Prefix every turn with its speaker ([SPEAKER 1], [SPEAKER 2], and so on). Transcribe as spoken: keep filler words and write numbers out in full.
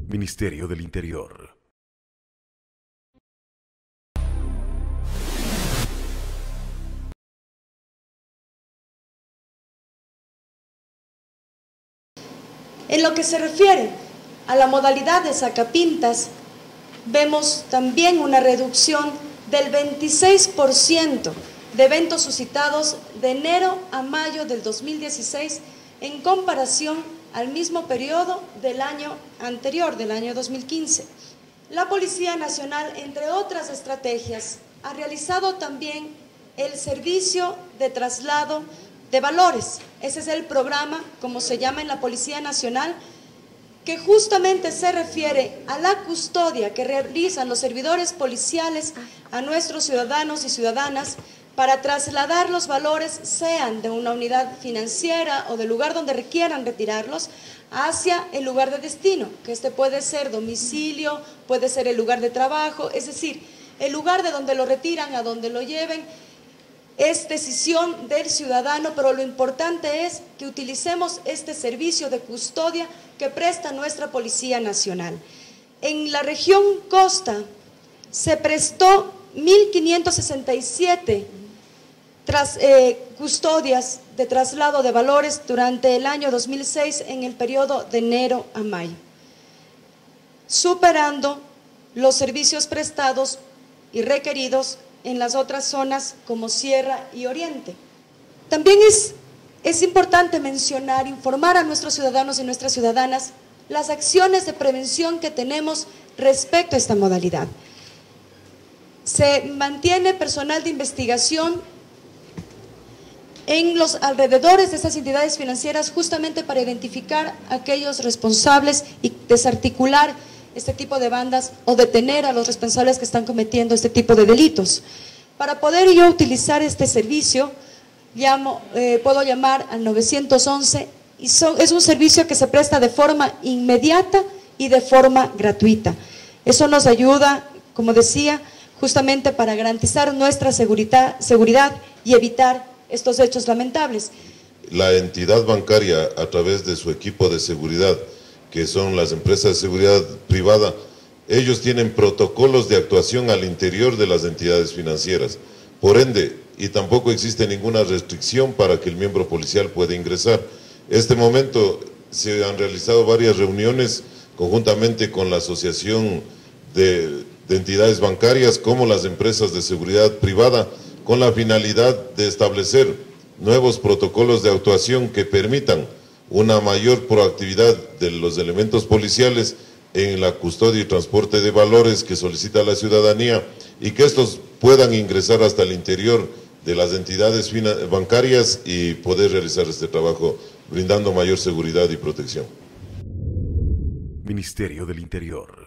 [SPEAKER 1] Ministerio del Interior.
[SPEAKER 2] En lo que se refiere a la modalidad de sacapintas, vemos también una reducción del veintiséis por ciento de eventos suscitados de enero a mayo del dos mil dieciséis en comparación al mismo periodo del año anterior, del año dos mil quince. La Policía Nacional, entre otras estrategias, ha realizado también el servicio de traslado de valores. Ese es el programa, como se llama en la Policía Nacional, que justamente se refiere a la custodia que realizan los servidores policiales a nuestros ciudadanos y ciudadanas para trasladar los valores, sean de una unidad financiera o del lugar donde requieran retirarlos, hacia el lugar de destino, que este puede ser domicilio, puede ser el lugar de trabajo, es decir, el lugar de donde lo retiran, a donde lo lleven, es decisión del ciudadano, pero lo importante es que utilicemos este servicio de custodia que presta nuestra Policía Nacional. En la región Costa se prestó mil quinientos sesenta y siete tras, eh, custodias de traslado de valores durante el año dos mil seis en el periodo de enero a mayo, superando los servicios prestados y requeridos en las otras zonas como Sierra y Oriente. También es, es importante mencionar, informar a nuestros ciudadanos y nuestras ciudadanas las acciones de prevención que tenemos respecto a esta modalidad. Se mantiene personal de investigación en los alrededores de estas entidades financieras justamente para identificar a aquellos responsables y desarticular este tipo de bandas o detener a los responsables que están cometiendo este tipo de delitos. Para poder yo utilizar este servicio, llamo, eh, puedo llamar al nueve once y son, es un servicio que se presta de forma inmediata y de forma gratuita. Eso nos ayuda, como decía, justamente para garantizar nuestra seguridad, seguridad y evitar estos hechos lamentables.
[SPEAKER 3] La entidad bancaria, a través de su equipo de seguridad, que son las empresas de seguridad privada, ellos tienen protocolos de actuación al interior de las entidades financieras. Por ende, y tampoco existe ninguna restricción para que el miembro policial pueda ingresar. En este momento se han realizado varias reuniones conjuntamente con la Asociación de, de Entidades Bancarias como las empresas de seguridad privada, con la finalidad de establecer nuevos protocolos de actuación que permitan una mayor proactividad de los elementos policiales en la custodia y transporte de valores que solicita la ciudadanía y que estos puedan ingresar hasta el interior de las entidades bancarias y poder realizar este trabajo brindando mayor seguridad y protección.
[SPEAKER 1] Ministerio del Interior.